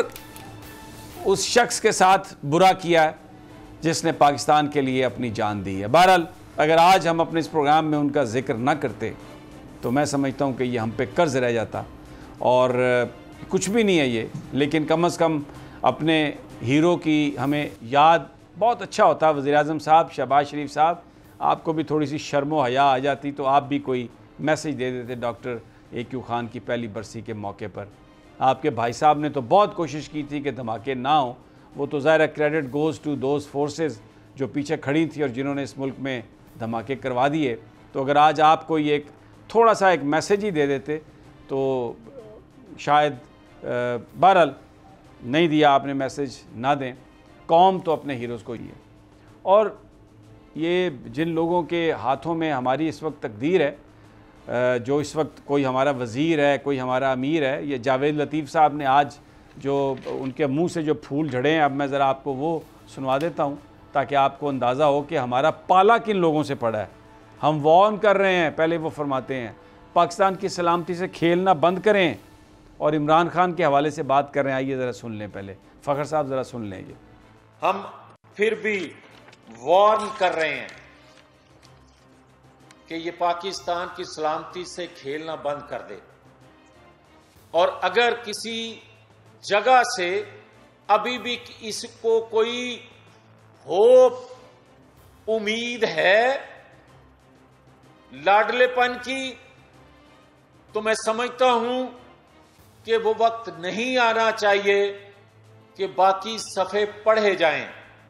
उस शख्स के साथ बुरा किया है जिसने पाकिस्तान के लिए अपनी जान दी है। बहरहाल अगर आज हम अपने इस प्रोग्राम में उनका जिक्र ना करते तो मैं समझता हूँ कि ये हम पे कर्ज रह जाता, और कुछ भी नहीं है ये, लेकिन कम अज़ कम अपने हीरो की हमें याद, बहुत अच्छा होता वज़ीर-ए-आज़म साहब, शहबाज शरीफ साहब, आपको भी थोड़ी सी शर्म हया आ जाती तो आप भी कोई मैसेज दे देते डॉक्टर ए क्यू ख़ान की पहली बरसी के मौके पर। आपके भाई साहब ने तो बहुत कोशिश की थी कि धमाके ना हो, वो तो ज़ाहिर credit goes to those forces जो पीछे खड़ी थी और जिन्होंने इस मुल्क में धमाके करवा दिए। तो अगर आज आप कोई एक थोड़ा सा एक मैसेज ही दे देते तो शायद, बहरहाल नहीं दिया आपने मैसेज, ना दें। कौम तो अपने हीरोज़ को ही है, और ये जिन लोगों के हाथों में हमारी इस वक्त तकदीर है, जो इस वक्त कोई हमारा वज़ीर है, कोई हमारा अमीर है, ये जावेद लतीफ़ साहब ने आज जो उनके मुंह से जो फूल झड़े हैं, अब मैं ज़रा आपको वो सुनवा देता हूँ ताकि आपको अंदाज़ा हो कि हमारा पाला किन लोगों से पड़ा है। हम वार्न कर रहे हैं, पहले वो फरमाते हैं पाकिस्तान की सलामती से खेलना बंद करें, और इमरान खान के हवाले से बात कर रहे हैं। आइए ज़रा सुन लें, पहले फ़खर साहब ज़रा सुन लें। ये हम फिर भी वार्न कर रहे हैं कि ये पाकिस्तान की सलामती से खेलना बंद कर दे, और अगर किसी जगह से अभी भी इसको कोई होप, उम्मीद है लाडलेपन की, तो मैं समझता हूं कि वो वक्त नहीं आना चाहिए कि बाकी सफ़े पढ़े जाएं।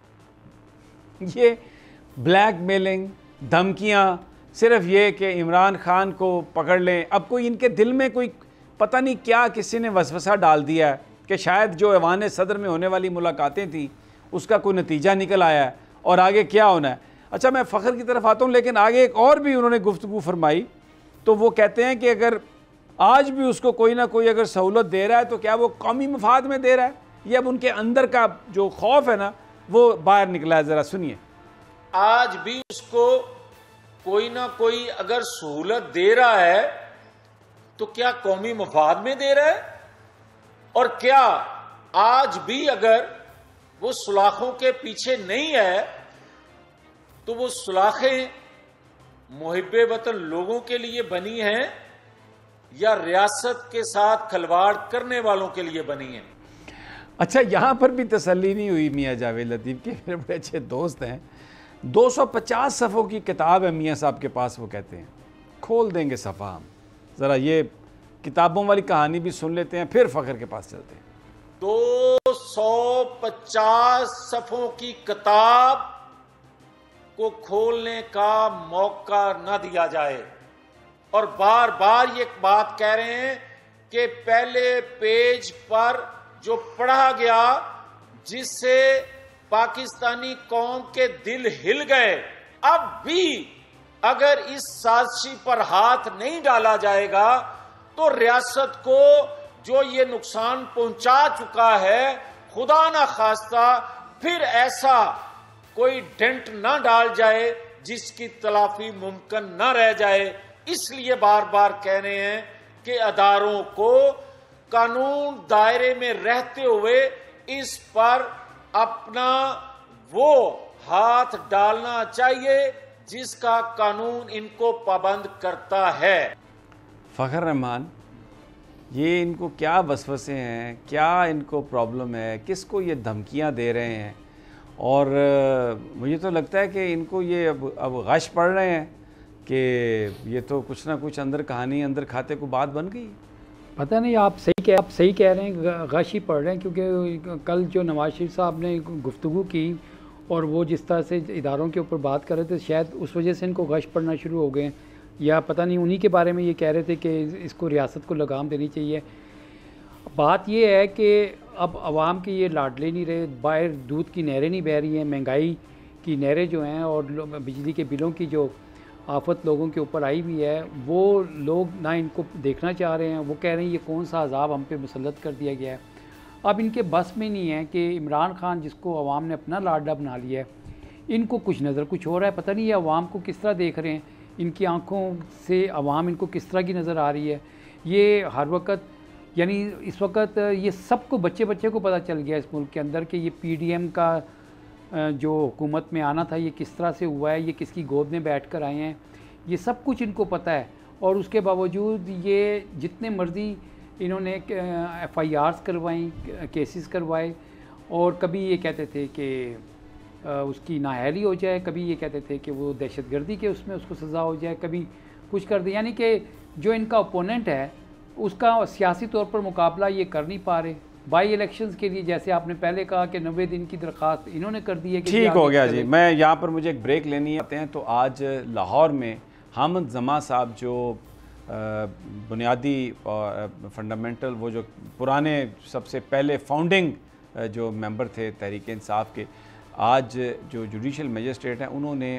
ये ब्लैकमेलिंग, धमकियां, सिर्फ ये कि इमरान खान को पकड़ लें। अब कोई इनके दिल में कोई पता नहीं क्या किसी ने वसवसा डाल दिया है कि शायद जो ऐवान सदर में होने वाली मुलाकातें थी उसका कोई नतीजा निकल आया है और आगे क्या होना है। अच्छा, मैं फ़खर की तरफ आता हूँ, लेकिन आगे एक और भी उन्होंने गुफ्तगू फरमाई, तो वो कहते हैं कि अगर आज भी उसको कोई ना कोई अगर सहूलत दे रहा है तो क्या वो कौमी मफाद में दे रहा है, ये अब उनके अंदर का जो खौफ है ना वो बाहर निकला है। ज़रा सुनिए। आज भी उसको कोई ना कोई अगर सहूलत दे रहा है तो क्या कौमी मफाद में दे रहा है, और क्या आज भी अगर वो सुलाखों के पीछे नहीं है तो वो सुलाखें मुहिब्बे वतन लोगों के लिए बनी हैं या रियासत के साथ खिलवाड़ करने वालों के लिए बनी हैं? अच्छा, यहाँ पर भी तसल्ली नहीं हुई मियाँ जावेद लतीफ़ के, मेरे बड़े अच्छे दोस्त हैं। दो सौ पचास सफ़ों की किताब है मियाँ साहब के पास, वो कहते हैं खोल देंगे सफ़ा हम, ज़रा ये किताबों वाली कहानी भी सुन लेते हैं, फिर फ़खर के पास चलते हैं। दो सौ पचास सफ़ों की किताब को खोलने का मौका न दिया जाए। और बार बार ये बात कह रहे हैं कि पहले पेज पर जो पढ़ा गया जिससे पाकिस्तानी कौम के दिल हिल गए, अब भी अगर इस साजिश पर हाथ नहीं डाला जाएगा तो रियासत को जो ये नुकसान पहुंचा चुका है, खुदा ना खास्ता फिर ऐसा कोई डेंट ना डाल जाए जिसकी तलाफी मुमकिन ना रह जाए। इसलिए बार बार कह रहे हैं कि अदारों को कानून दायरे में रहते हुए इस पर अपना वो हाथ डालना चाहिए जिसका कानून इनको पाबंद करता है। फ़खर रहमान, ये इनको क्या वसवसे हैं, क्या इनको प्रॉब्लम है, किसको ये धमकियां दे रहे हैं? और मुझे तो लगता है कि इनको ये अब अब गश पड़ रहे हैं कि ये तो कुछ ना कुछ अंदर कहानी अंदर खाते को बात बन गई। पता नहीं, आप सही कह आप सही कह रहे हैं, गश ही पड़ रहे हैं, क्योंकि कल जो नवाज शरीफ साहब ने गुफ्तगू की और वो जिस तरह से इदारों के ऊपर बात कर रहे थे, शायद उस वजह से इनको गश पड़ना शुरू हो गए, या पता नहीं उन्हीं के बारे में ये कह रहे थे कि इसको रियासत को लगाम देनी चाहिए। बात ये है कि अब आवाम के ये लाडले नहीं रहे, बाहर दूध की नहरें नहीं बह रही हैं, महंगाई की नहरें जो हैं और बिजली के बिलों की जो आफत लोगों के ऊपर आई हुई है, वो लोग ना इनको देखना चाह रहे हैं। वो कह रहे हैं ये कौन सा अजाब हम पे मुसल्लत कर दिया गया है। अब इनके बस में नहीं है कि इमरान खान जिसको अवाम ने अपना लाडला बना लिया है, इनको कुछ नज़र कुछ हो रहा है। पता नहीं ये अवाम को किस तरह देख रहे हैं, इनकी आंखों से अवाम इनको किस तरह की नज़र आ रही है। ये हर वक्त, यानी इस वक्त ये सबको बच्चे बच्चे को पता चल गया इस मुल्क के अंदर कि ये पी डी एम का जो हुकूमत में आना था ये किस तरह से हुआ है, ये किसकी गोद में बैठ कर आए हैं, ये सब कुछ इनको पता है। और उसके बावजूद ये जितने मर्ज़ी इन्होंने एफ़ आई आर्स करवाई, केसेस करवाए, और कभी ये कहते थे कि उसकी नाअहली हो जाए, कभी ये कहते थे कि वो दहशतगर्दी के उसमें उसको सज़ा हो जाए, कभी कुछ कर दे। यानी कि जो इनका ओपोनेंट है उसका सियासी तौर पर मुकाबला ये कर नहीं पा रहे। बाई इलेक्शंस के लिए जैसे आपने पहले कहा कि नब्बे दिन की दरख्वास्त इन्होंने कर दी है कि ठीक हो गया जी। मैं यहाँ पर मुझे एक ब्रेक लेनी आते हैं। तो आज लाहौर में हामिद जमा साहब जो बुनियादी और फंडामेंटल, वो जो पुराने सबसे पहले फाउंडिंग जो मेंबर थे तहरीक इंसाफ के, आज जो जुडिशल मजिस्ट्रेट हैं उन्होंने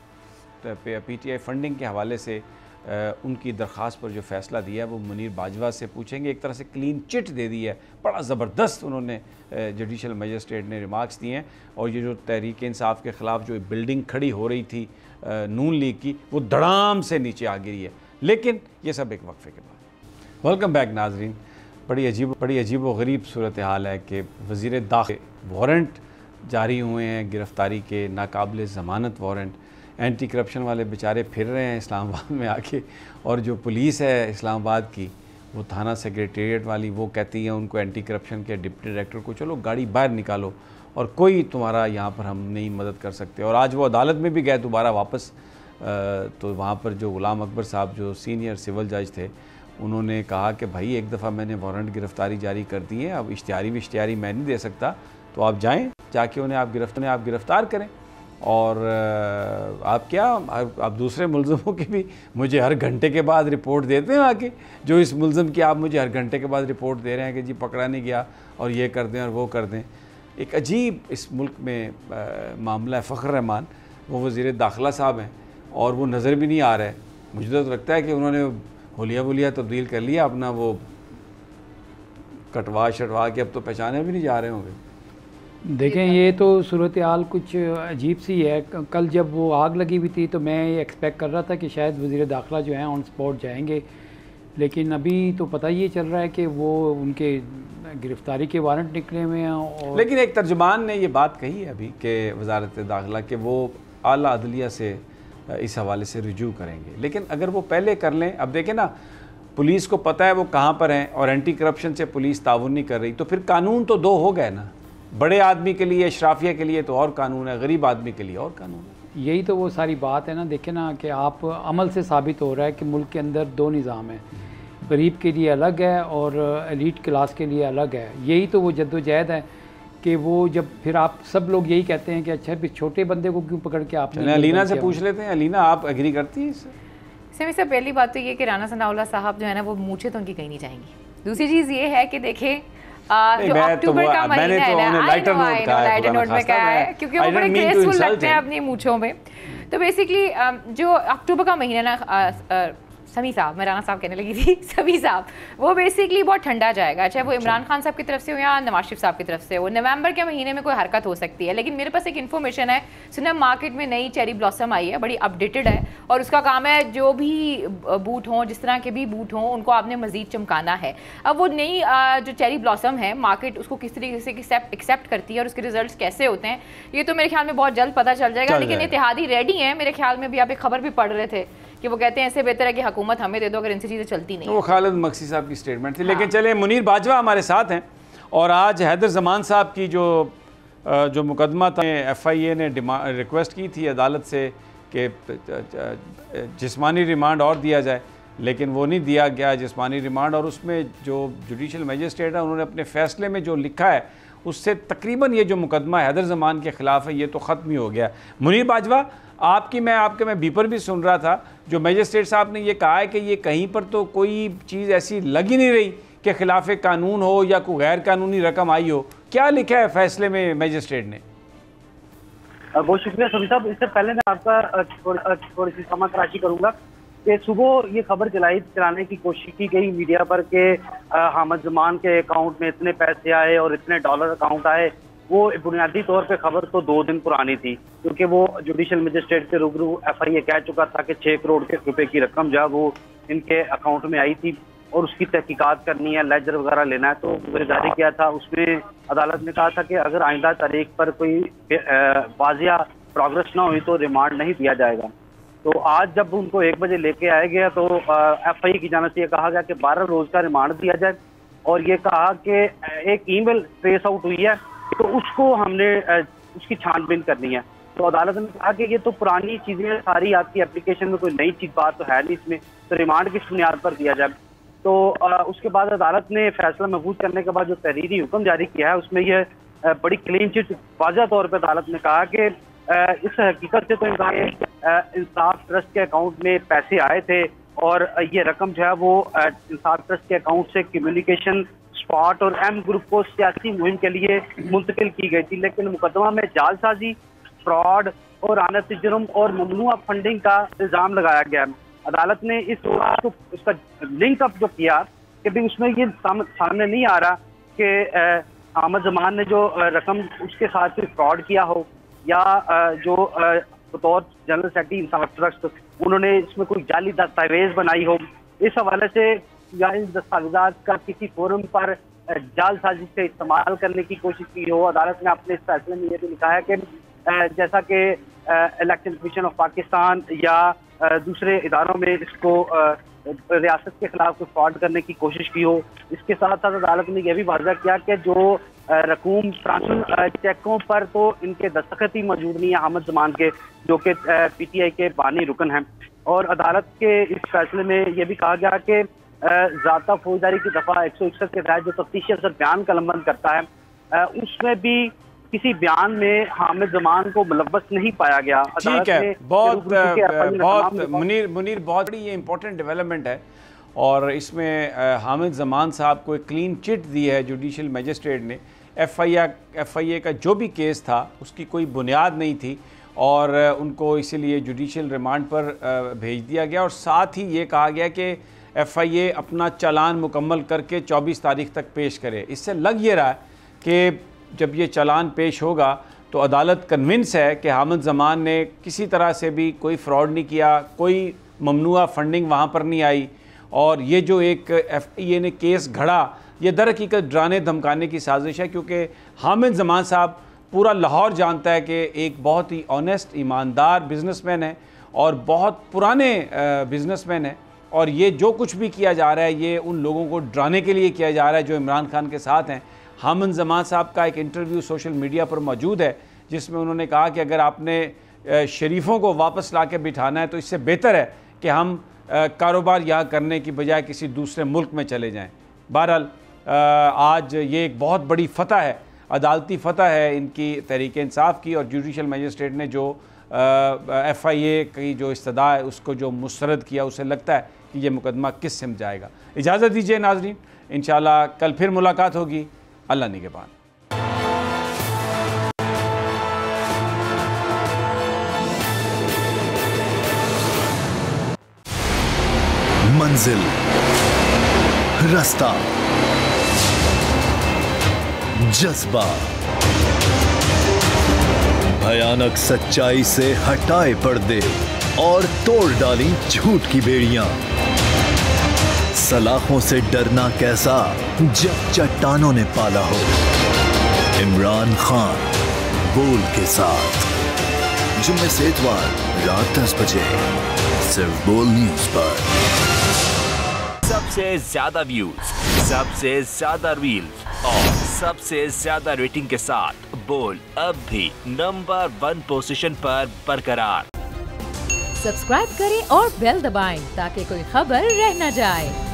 पी टी आई फंडिंग के हवाले से उनकी दरख्वास्त पर जो फ़ैसला दिया है वो मुनीर बाजवा से पूछेंगे। एक तरह से क्लीन चिट दे दी है, बड़ा ज़बरदस्त उन्होंने जुडिशल मजिस्ट्रेट ने रिमार्क्स दिए हैं। और ये जो तहरीक इंसाफ के ख़िलाफ़ जो बिल्डिंग खड़ी हो रही थी नून लीग की, वो धड़ाम से नीचे आ गिरी है। लेकिन ये सब एक वक्फे के बाद। वेलकम बैक नाजरीन। बड़ी अजीब बड़ी अजीब व गरीब सूरत हाल है कि वज़ीर दाखिला वारंट जारी हुए हैं गिरफ़्तारी के, नाकाबिल ज़मानत वारंट। एंटी करप्शन वाले बेचारे फिर रहे हैं इस्लामाबाद में आके, और जो पुलिस है इस्लामाबाद की, वो थाना सेक्रेटेरिएट वाली, वो कहती है उनको एंटी करप्शन के डिप्टी डायरेक्टर को, चलो गाड़ी बाहर निकालो और कोई तुम्हारा यहाँ पर हम नहीं मदद कर सकते। और आज वो अदालत में भी गए दोबारा वापस, तो वहाँ पर जो गुलाम अकबर साहब जो सीनियर सिविल जज थे, उन्होंने कहा कि भाई एक दफ़ा मैंने वारंट गिरफ़्तारी जारी कर दी है, अब इश्तिहारी विश्तिहारी मैं नहीं दे सकता, तो आप जाएँ जाके उन्हें आप गिरफ्त आप गिरफ़्तार करें। और आप क्या आप दूसरे मुलज़मों की भी मुझे हर घंटे के बाद रिपोर्ट देते हैं आके, जो इस मुलज़म की आप मुझे हर घंटे के बाद रिपोर्ट दे रहे हैं कि जी पकड़ा नहीं गया और ये कर दें और वो कर दें। एक अजीब इस मुल्क में आ, मामला है। फ़खर रहमान वो वज़ीर दाखिला साहब हैं और वो नज़र भी नहीं आ रहा है। मुझे तो लगता है कि उन्होंने होलिया वोलिया तब्दील कर लिया अपना, वो कटवा शटवा के अब तो पहचाने भी नहीं जा रहे होंगे। देखें, ये तो सूरत हाल कुछ अजीब सी है। कल जब वो आग लगी हुई थी तो मैं ये एक्सपेक्ट कर रहा था कि शायद वज़ीर दाखिला जो हैं ऑन स्पॉट जाएंगे, लेकिन अभी तो पता ये चल रहा है कि वो उनके गिरफ्तारी के वारंट निकले हुए हैं। और लेकिन एक तर्जुमान ने ये बात कही है अभी कि वजारत दाखिला कि वो आला अदलिया से इस हवाले से रुजू करेंगे। लेकिन अगर वो पहले कर लें, अब देखें ना, पुलिस को पता है वो कहाँ पर हैं और एंटी करप्शन से पुलिस ताउन नहीं कर रही, तो फिर कानून तो दो हो गए ना। बड़े आदमी के लिए, अशराफिया के लिए तो और कानून है, गरीब आदमी के लिए और कानून है। यही तो वो सारी बात है ना। देखें ना कि आप अमल से साबित हो रहा है कि मुल्क के अंदर दो निज़ाम है, गरीब के लिए अलग है और एलीट क्लास के लिए अलग है। यही तो वो जद्दोजहद है कि वो जब फिर आप सब लोग यही कहते हैं कि अच्छा फिर छोटे बंदे को क्यों पकड़ के आपने। अलीना से पूछ लेते हैं। अलीना, आप एग्री करती हैं इससे? समी साहब, पहली बात तो ये कि राना सनाउल्लाह साहब जो है ना वो मूछे तो उनकी कहीं नहीं जाएंगी। दूसरी चीज़ ये है कि देखें जो अक्टूबर का महीना है ना, लाइटर नोट में क्या है, क्योंकि वो बड़े ग्रेसफुल लगते हैं अपनी मूछों में। तो बेसिकली जो अक्टूबर का महीना ना, समी साहब, मैं राना साहब कहने लगी थी, समी साहब, वो बेसिकली बहुत ठंडा जाएगा, चाहे वो इमरान खान साहब की तरफ से हो या नवाज शरीफ साहब की तरफ से हो। नवंबर के महीने में कोई हरकत हो सकती है, लेकिन मेरे पास एक इन्फॉर्मेशन है, सुना मार्केट में नई चेरी ब्लॉसम आई है, बड़ी अपडेटेड है, और उसका काम है जो भी बूट हों, जिस तरह के भी बूट हों, उनको आपने मजीद चमकाना है। अब वो नई जो चेरी ब्लॉसम है, मार्केट उसको किस तरीके से एक्सेप्ट करती है और उसके रिजल्ट कैसे होते हैं, ये तो मेरे ख्याल में बहुत जल्द पता चल जाएगा। लेकिन इत्तेहादी रेडी है मेरे ख्याल में भी। आप एक खबर भी पढ़ रहे थे कि वो कहते हैं ऐसे बेहतर है कि हुकूमत हमें दे दो अगर इनसे चीज़ें चलती नहीं। वो खालिद मक्सी साहब की स्टेटमेंट थी। हाँ। लेकिन चले, मुनीर बाजवा हमारे साथ हैं और आज हैदर जमान साहब की जो जो मुकदमा था, एफ आई ए ने रिक्वेस्ट की थी अदालत से कि जिस्मानी रिमांड और दिया जाए, लेकिन वो नहीं दिया गया जिस्मानी रिमांड। और उसमें जो जुडिशल मजिस्ट्रेट है उन्होंने अपने फ़ैसले में जो लिखा है उससे तकरीबन ये जो मुकदमा हैदर जमान के ख़िलाफ़ है ये तो ख़त्म ही हो गया। मुनीर बाजवा, आपकी मैं आपके मैं बीपर भी सुन रहा था, जो मजिस्ट्रेट साहब ने ये कहा है कि ये कहीं पर तो कोई चीज़ ऐसी लग ही नहीं रही कि खिलाफ कानून हो या कोई गैर कानूनी रकम आई हो। क्या लिखा है फैसले में मजिस्ट्रेट ने? बहुत शुक्रिया सभी साहब। इससे पहले मैं आपका थोड़ी सी क्षमा तराशी करूँगा कि सुबह ये खबर चलाई चलाने की कोशिश की गई मीडिया पर कि हामिद जमान के अकाउंट में इतने पैसे आए और इतने डॉलर अकाउंट आए। वो बुनियादी तौर पे खबर तो दो दिन पुरानी थी, क्योंकि वो जुडिशल मजिस्ट्रेट के रूबरू एफ आई ए कह चुका था कि छः करोड़ के रुपए की रकम जो है वो इनके अकाउंट में आई थी और उसकी तहकीकात करनी है, लेजर वगैरह लेना है। तो गुजारिश किया था, उसमें अदालत ने कहा था कि अगर आइंदा तारीख पर कोई वाजिया प्रोग्रेस ना हुई तो रिमांड नहीं दिया जाएगा। तो आज जब उनको एक बजे लेके आया गया तो एफ आई ए की जानिब से कहा गया कि बारह रोज का रिमांड दिया जाए, और ये कहा कि एक ईमेल ट्रेस आउट हुई है तो उसको हमने उसकी छानबीन करनी है। तो अदालत ने कहा कि ये तो पुरानी चीजें सारी, आपकी एप्लीकेशन में कोई नई चीज बात तो है नहीं इसमें, तो रिमांड किस बुनियाद पर दिया जाए। तो आ, उसके बाद अदालत ने फैसला महफूज करने के बाद जो तहरीरी हुक्म जारी किया है उसमें यह बड़ी क्लीन चिट वाज़ह तौर पर अदालत ने कहा कि इस हकीकत से तो इंसाफ ट्रस्ट के अकाउंट में पैसे आए थे और ये रकम जो है वो इंसाफ ट्रस्ट के अकाउंट से कम्युनिकेशन स्पॉट और एम ग्रुप को सियासी मुहिम के लिए मुंतकिल की गई थी। लेकिन मुकदमा में जालसाजी, फ्रॉड और आनत जुर्म और ममनुआ फंडिंग का इल्जाम लगाया गया। अदालत ने इस को उसका लिंक अप जो किया कि भी उसमें ये साम, सामने नहीं आ रहा कि हामिद जमान ने जो रकम उसके साथ कोई फ्रॉड किया हो या जो बतौर जनरल सेक्रेटरी इंसाफ ट्रस्ट उन्होंने इसमें कोई जाली दस्तावेज बनाई हो। इस हवाले से या इन दस्तावेजात का किसी फोरम पर जालसाजी से इस्तेमाल करने की कोशिश की हो। अदालत ने अपने इस फैसले में ये भी लिखा है कि जैसा कि इलेक्शन कमीशन ऑफ पाकिस्तान या दूसरे इदारों में इसको रियासत के खिलाफ कोई फ्रॉड करने की कोशिश की हो। इसके साथ साथ अदालत ने यह भी वाज़ा किया कि जो रकूम ट्रांसफर चेकों पर तो इनके दस्तखत ही मौजूद नहीं है हामिद जमान के, जो कि पी टी आई के बानी रुकन हैं। और अदालत के इस फैसले में यह भी कहा गया कि ज़ाब्ता फौजदारी की दफ़ा एक सौ इकसठ के तहत जो तफ्तीशी अफसर बयान कलमबंद करता है उसमें भी किसी बयान में हामिद जमान को मुलव्वस नहीं पाया गया। ठीक है, बहुत बहुत मुनीर मुनीर बहुत बड़ी ये इंपॉर्टेंट डेवलपमेंट है और इसमें हामिद जमान साहब को एक क्लीन चिट दी है जुडिशल मजिस्ट्रेट ने। F I A F I A का जो भी केस था उसकी कोई बुनियाद नहीं थी और उनको इसीलिए जुडिशल रिमांड पर भेज दिया गया। और साथ ही ये कहा गया कि एफ आई ए अपना चालान मुकम्मल करके चौबीस तारीख तक पेश करे। इससे लग ये रहा है कि जब ये चालान पेश होगा तो अदालत कन्विंस है कि हामिद जमान ने किसी तरह से भी कोई फ्रॉड नहीं किया, कोई ममनुआ फंडिंग वहाँ पर नहीं आई और ये जो एक एफ आई ए ने केस घड़ा, ये दर हकीकत डराने धमकाने की साजिश है, क्योंकि हामिद जमान साहब पूरा लाहौर जानता है कि एक बहुत ही ऑनेस्ट ईमानदार बिजनेसमैन है और बहुत पुराने बिजनेसमैन है, और ये जो कुछ भी किया जा रहा है ये उन लोगों को डराने के लिए किया जा रहा है जो इमरान खान के साथ हैं। हामिद जमान साहब का एक इंटरव्यू सोशल मीडिया पर मौजूद है जिसमें उन्होंने कहा कि अगर आपने शरीफों को वापस ला के बिठाना है तो इससे बेहतर है कि हम कारोबार यहाँ करने की बजाय किसी दूसरे मुल्क में चले जाएँ। बहरहाल आज ये एक बहुत बड़ी फ़तह है, अदालती फ़तह है इनकी तहरीक इंसाफ की, और जुडिशल मजिस्ट्रेट ने जो एफ़ आई ए की जो इस्तदा है उसको जो मुस्तरद किया, उसे लगता है कि ये मुकदमा किस सिम जाएगा। इजाज़त दीजिए नाज़रीन, इंशाअल्लाह कल फिर मुलाकात होगी। अल्लाह निगहबान। मंजिल, रास्ता, जज्बा, भयानक सच्चाई से हटाए पर्दे और तोड़ डाली झूठ की बेड़ियां। सलाखों से डरना कैसा जब चट्टानों ने पाला हो। इमरान खान बोल के साथ जुम्मे से इतवार रात दस बजे सिर्फ बोल न्यूज पर। सबसे ज्यादा व्यूज, सबसे ज्यादा रील्स और सबसे ज्यादा रेटिंग के साथ बोल अब भी नंबर वन पोजीशन पर बरकरार। सब्सक्राइब करें और बेल दबाएं ताकि कोई खबर रह न जाए।